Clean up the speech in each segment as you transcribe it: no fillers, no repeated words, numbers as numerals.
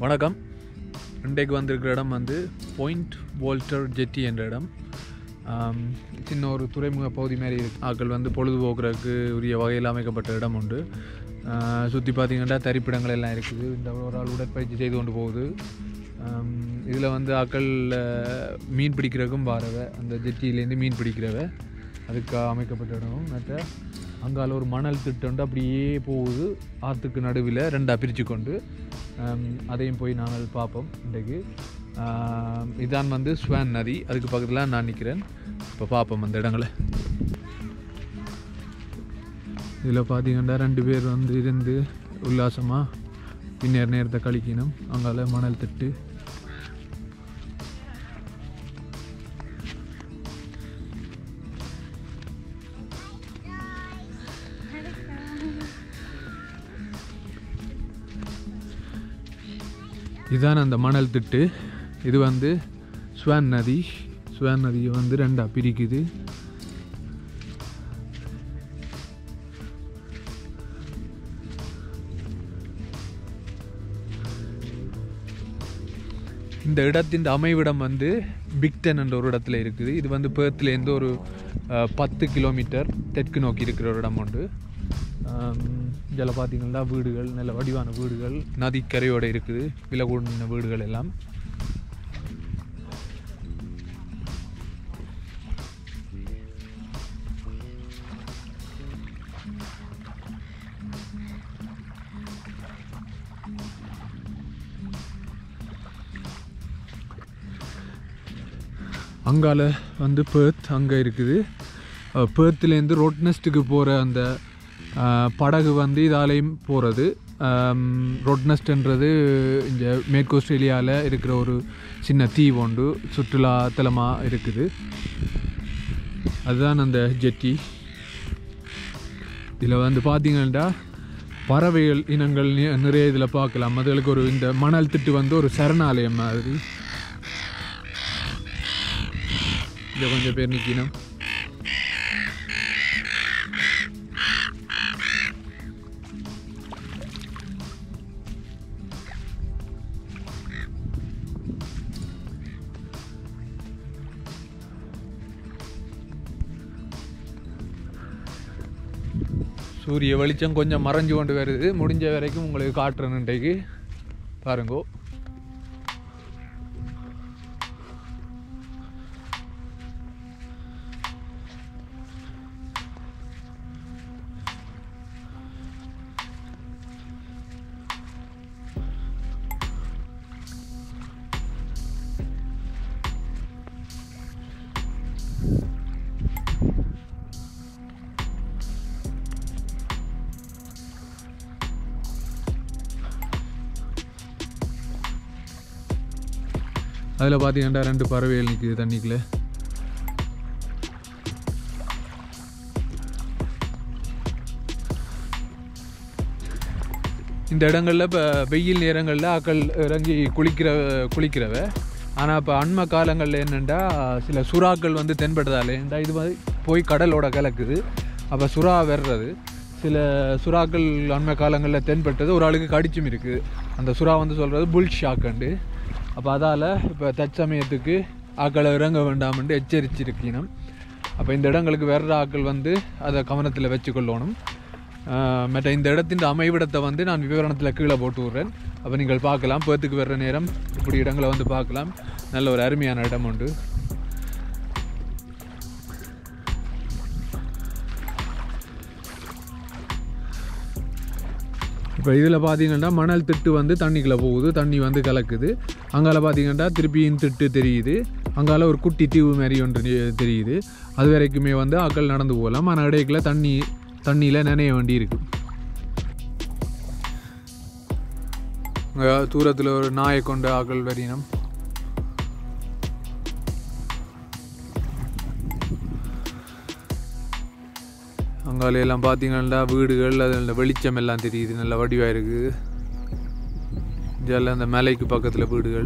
வணக்கம். இன்றைக்கு வந்திருக்கிற இடம் வந்து பாயிண்ட் வால்டர் ஜெட்டி என்ற இடம். சின்ன ஒரு துறைமுக பகுதி மாதிரி இருக்குது. ஆக்கள் வந்து பொழுதுபோக்குறதுக்கு உரிய வகையில் அமைக்கப்பட்ட இடம் உண்டு. சுற்றி பார்த்திங்கன்னா தரிப்பிடங்கள் எல்லாம் இருக்குது. இந்த ஒரு ஆள் உடற்பயிற்சி செய்து கொண்டு போகுது. இதில் வந்து ஆக்கள் மீன் பிடிக்கிறதுக்கும் பாரவை, அந்த ஜெட்டியிலேருந்து மீன் பிடிக்கிறவை அதுக்கு அமைக்கப்பட்ட இடமும். மற்ற அங்கால ஒரு மணல் திட்டு அப்படியே போகுது, ஆற்றுக்கு நடுவில் ரெண்டாக பிரித்து கொண்டு. அதையும் போய் நாங்கள் பார்ப்போம். இன்றைக்கு இதான் வந்து ஸ்வான் நதி, அதுக்கு பக்கத்தில் நான் நிற்கிறேன். இப்போ பார்ப்போம் அந்த இடங்களை. இதில் பார்த்தீங்கன்னா 2 பேர் வந்து இருந்து உல்லாசமாக பின்னர் நேரத்தை கழிக்கணும். அங்கால மணல் திட்டு. இதுதான் அந்த மணல் திட்டு. இது வந்து ஸ்வான் நதி. ஸ்வான் நதியை வந்து 2ஆக பிரிக்குது. இந்த இடத்தின் அமைவிடம் வந்து பிக்டன் என்ற ஒரு இடத்துல இருக்குது. இது வந்து பேர்த்லேருந்து ஒரு 10 கிலோமீட்டர் தெற்கு நோக்கி இருக்கிற ஒரு இடம் உண்டு. இதில் பார்த்தீங்கன்னா வீடுகள், நல்ல வடிவான வீடுகள் நதிக்கரையோடு இருக்குது. விலை கூடின வீடுகள் எல்லாம். அங்கால வந்து பேர்த் அங்கே இருக்குது. பேர்த்துலேருந்து ரோட்னஸ்ட்டுக்கு போகிற அந்த படகு வந்து இதாலையும் போகிறது. ரோட்னஸ்ட்ன்றது இங்கே மேற்கு ஆஸ்திரேலியாவில் இருக்கிற ஒரு சின்ன தீவு ஒன்று, சுற்றுலா தலமாக இருக்குது. அதுதான் அந்த ஜெட்டி. இதில் வந்து பார்த்திங்கன்னா பறவைகள் இனங்கள் நிறைய இதில் பார்க்கலாம். அதுகளுக்கு ஒரு இந்த மணல் திட்டு வந்து ஒரு சரணாலயம் மாதிரி. இதில் கொஞ்சம் பேர் நிற்கணும். சூரிய வெளிச்சம் கொஞ்சம் மறைஞ்சு கொண்டு வருது. முடிஞ்ச வரைக்கும் உங்களுக்கு காட்டுறேன். இன்றைக்கு பாருங்கோ. அதில் பார்த்தீங்கன்னா 2 பறவைகள் நிற்குது தண்ணிக்குள்ளே. இந்த இடங்களில் இப்போ வெயில் நேரங்களில் ஆக்கள் இறங்கி குளிக்கிறவ. ஆனால் இப்போ அண்மை காலங்களில் என்னென்னா சில சுறாக்கள் வந்து தென்படுறதால ஏன்டா இது மாதிரி போய் கடலோட கலக்குது. அப்போ சுறா வர்றது, சில சுறாக்கள் அண்மை காலங்களில் தென்பட்டது ஒரு ஆளுக்கு கடிச்சும் இருக்குது. அந்த சுறா வந்து சொல்கிறது புல் ஷாக்குண்டு. அப்போ அதால் இப்போ தற்சமயத்துக்கு ஆக்களை இறங்க வேண்டாம்னு எச்சரிச்சிருக்கணும். அப்போ இந்த இடங்களுக்கு வர்ற ஆக்கள் வந்து அதை கவனத்தில் வச்சுக்கொள்ளணும். மற்ற இந்த இடத்தின் அமைவிடத்தை வந்து நான் விவரணத்தில் கீழே போட்டு விட்றேன். அப்போ நீங்கள் பார்க்கலாம். பேர்த்துக்கு வர்ற நேரம் இப்படி இடங்களை வந்து பார்க்கலாம். நல்ல ஒரு அருமையான இடம் உண்டு. இப்போ இதில் பார்த்தீங்கன்னா மணல் திட்டு வந்து தண்ணிக்குள்ளே போகுது, தண்ணி வந்து கலக்குது. அங்கால பார்த்தீங்கன்னா திருப்பியும் திட்டு தெரியுது. அங்கால ஒரு குட்டி தீவு மாதிரி ஒன்று தெரியுது. அது வரைக்குமே வந்து ஆக்கள் நடந்து போகலாம். ஆனால் இடையில தண்ணியில் நனைய வேண்டி இருக்கு. தூரத்தில் ஒரு நாயை கொண்ட ஆக்கள் வரினம். அங்காலையெல்லாம் பார்த்தீங்கன்னா வீடுகள், அதில் வெளிச்சம் எல்லாம் தெரியுது, நல்ல வடிவாக இருக்குது. இதெல்லாம் அந்த மலைக்கு பக்கத்தில் வீடுகள்.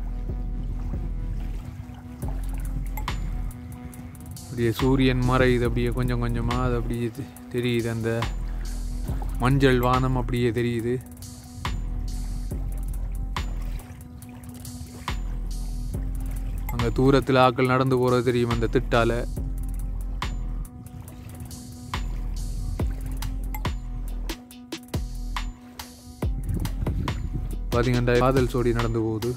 அப்படியே சூரியன் மறையுது, அப்படியே கொஞ்சம் கொஞ்சமாக அது அப்படியே தெரியுது. அந்த மஞ்சள் வானம் அப்படியே தெரியுது. அங்கே தூரத்தில் ஆட்கள் நடந்து போகிறது தெரியும் அந்த திட்டால். பார்த்தீங்கன்னா காதல் சோடி நடந்து போகுது.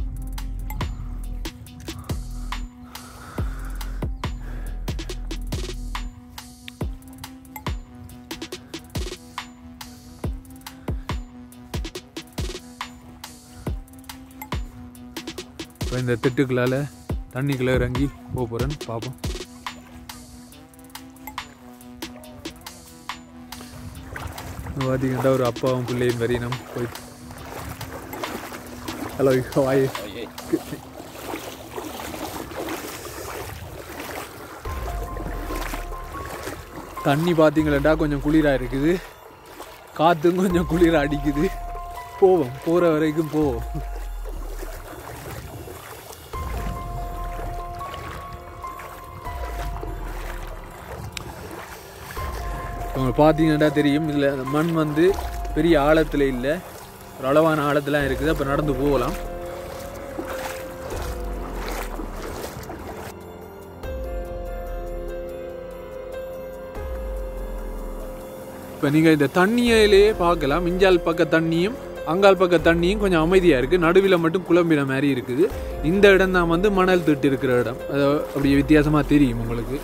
இப்போ இந்த திட்டுக்களால் தண்ணிக்குள்ளே இறங்கி போகிறேன்னு பார்ப்போம். பார்த்தீங்கன்னா ஒரு அப்பாவும் பிள்ளையும் வரையினம் போய். ஹலோ வாய். தண்ணி பார்த்தீங்களா கொஞ்சம் குளிராக இருக்குது, காற்றும் கொஞ்சம் குளிராக அடிக்குது. போவோம், போகிற வரைக்கும் போவோம். உங்களுக்கு பார்த்தீங்கன்னா தெரியும், இதில் அந்த மண் வந்து பெரிய ஆழத்தில் இல்லை, ஒரு அளவான ஆழத்தில் இருக்குது. அப்போ நடந்து போகலாம். இப்போ நீங்கள் இந்த தண்ணியிலேயே பார்க்கலாம், இஞ்சால் பக்க தண்ணியும் அங்கால் பக்க தண்ணியும் கொஞ்சம் அமைதியாக இருக்குது, நடுவில் மட்டும் குழம்பின மாதிரி இருக்குது. இந்த இடம் தான் வந்து மணல் திட்டு இருக்கிற இடம். அது அப்படி வித்தியாசமாக தெரியும் உங்களுக்கு.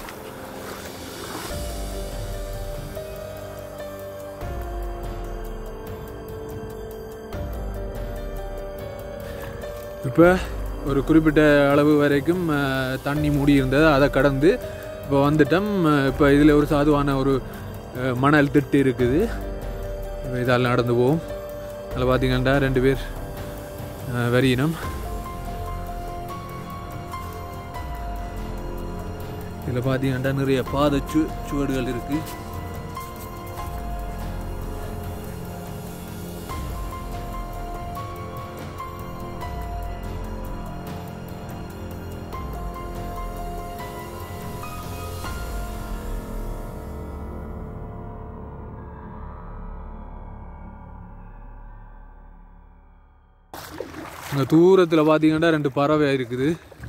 இப்போ ஒரு குறிப்பிட்ட அளவு வரைக்கும் தண்ணி மூடி இருந்தது, அதை கடந்து இப்போ வந்துட்டோம். இப்போ இதில் ஒரு சாதுவான ஒரு மணல் திட்டு இருக்குது. இதால் நடந்து போவோம். அதில் பார்த்தீங்கன்னா 2 பேர் வரையினம். இதில் பார்த்தீங்கன்னா நிறைய பாதை சுவடுகள் இருக்குது. இங்கே தூரத்தில் பார்த்தீங்கன்னா 2 பறவை இருக்குது.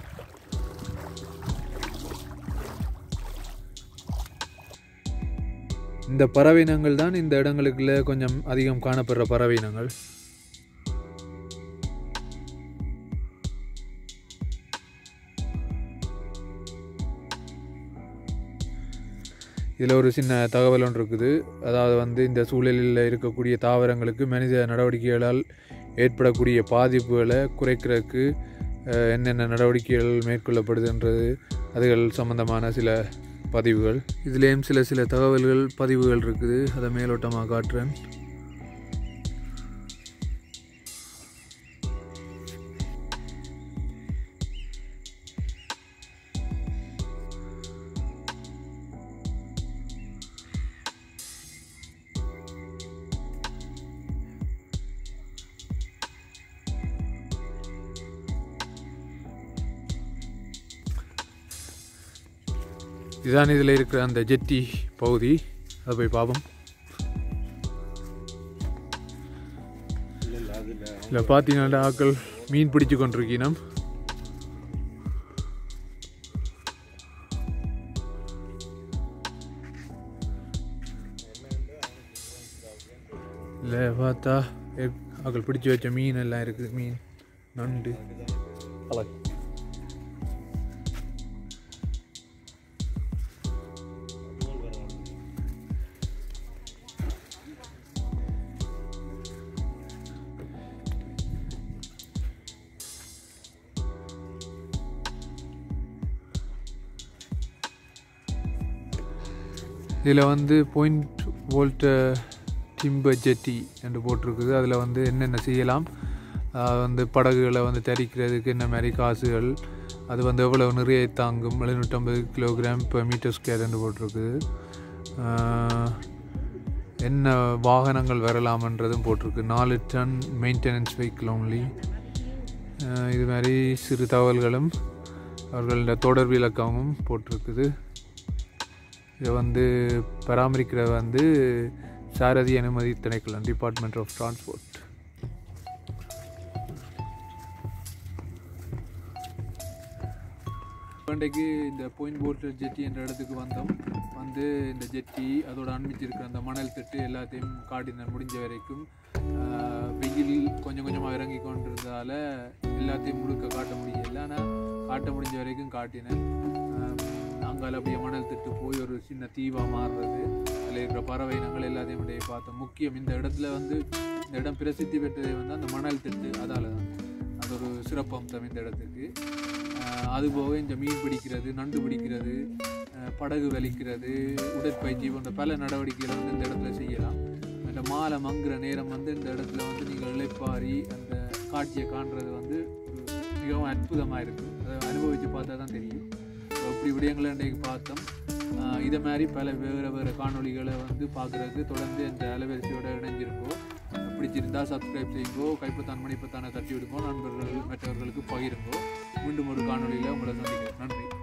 இந்த பறவையினங்கள் தான் இந்த இடங்களுக்குள்ள கொஞ்சம் அதிகம் காணப்படுற பறவையினங்கள். இதில் ஒரு சின்ன தகவல் ஒன்று இருக்குது. அதாவது வந்து இந்த சூழலில் இருக்கக்கூடிய தாவரங்களுக்கு மனித நடவடிக்கைகளால் ஏற்படக்கூடிய பாதிப்புகளை குறைக்கிறதுக்கு என்னென்ன நடவடிக்கைகள் மேற்கொள்ளப்படுதுன்றது அதுகள் சம்பந்தமான சில பதிவுகள். இதுலேயும் சில தகவல்கள் பதிவுகள் இருக்குது. அதை மேலோட்டமாக காட்டுறேன். இதுதான் இதில் இருக்கிற அந்த ஜெட்டி பகுதி. அதை போய் பார்ப்போம். இதில் பார்த்தீங்கன்னா ஆக்கள் மீன் பிடிச்சு கொண்டிருக்கணும். இல்லை பார்த்தா ஆக்கள் பிடிச்சி வச்ச மீன் எல்லாம் இருக்குது. மீன், நண்டு. இதில் வந்து பாயிண்ட் வோல்ட் டிம்பர் ஜெட்டி என்று போட்டிருக்குது. அதில் வந்து என்னென்ன செய்யலாம், வந்து படகுகளை வந்து தரிக்கிறதுக்கு என்ன மாதிரி காசுகள், அது வந்து எவ்வளவு நிறைய தாங்கும், 750 கிலோகிராம் per மீட்டர் ஸ்கொயர் என்று போட்டிருக்குது. என்ன வாகனங்கள் வரலாம்ன்றதும் போட்டிருக்கு. 4 டன் மெயின்டெனன்ஸ் வெஹிக்கிள் ஒன்லி. இது மாதிரி சிறு தகவல்களும் அவர்களோட தொடர்பு இலக்கமும் போட்டிருக்குது. இதை வந்து பராமரிக்கிற வந்து சாரதி அனுமதி திணைக்களம், டிபார்ட்மெண்ட் ஆஃப் டிரான்ஸ்போர்ட். இன்றைக்கு இந்த பாயிண்ட் வாட்டர் ஜெட்டி என்ற இடத்துக்கு வந்தோம். வந்து இந்த ஜெட்டி அதோட அண்மிச்சிருக்கிற அந்த மணல் திட்டு எல்லாத்தையும் காட்டினேன் முடிஞ்ச வரைக்கும். வெயில் கொஞ்சம் கொஞ்சமாக இறங்கி கொண்டிருந்ததால் எல்லாத்தையும் முழுக்க காட்ட முடியல, ஆனால் காட்ட முடிஞ்ச வரைக்கும் காட்டினேன். அங்கால அப்படியே மணல் திட்டு போய் ஒரு சின்ன தீவாக மாறுறது, அதில் இருக்கிற பறவை இனங்கள் எல்லாத்தையும் அப்படியே பார்த்தோம். முக்கியம் இந்த இடத்துல வந்து இந்த இடம் பிரசித்தி பெற்றதை வந்து அந்த மணல் திட்டு, அதால் தான் அது ஒரு சிறப்பம்சம் இந்த இடத்துக்கு. அதுபோக இந்த மீன் பிடிக்கிறது, நண்டு பிடிக்கிறது, படகு வலிக்கிறது, உடற்பயிற்சி போன்ற பல நடவடிக்கைகளை வந்து இந்த இடத்துல செய்யலாம். அந்த மாலை மங்குற நேரம் வந்து இந்த இடத்துல வந்து நீங்கள் இளைப்பாரி அந்த காட்சியை காண்றது வந்து ஒரு மிகவும் அற்புதமாக இருக்குது. அதை அனுபவித்து பார்த்தா தான் தெரியும். இப்படி விடயங்களை இன்றைக்கு பார்த்தோம். இதை மாதிரி பல வேறு காணொலிகளை வந்து பார்க்குறதுக்கு தொடர்ந்து இந்த அலைவரிசையோட இணைஞ்சிருக்கோம். பிடிச்சிருந்தால் சப்ஸ்கிரைப் செய்யுங்கோ, கைப்பத்தான் மணிப்பத்தான தட்டி விடுங்கோ, நண்பர்கள் மற்றவர்களுக்கு பகிருங்கோ. மீண்டும் ஒரு காணொலியில் உங்களை சந்திக்கிறேன். நன்றி.